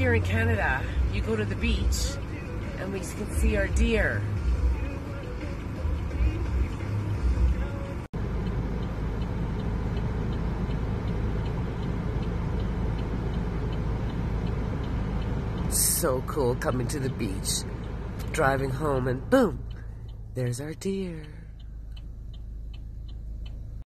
here in Canada, you go to the beach and we can see our deer. So cool coming to the beach, driving home, and boom, there's our deer.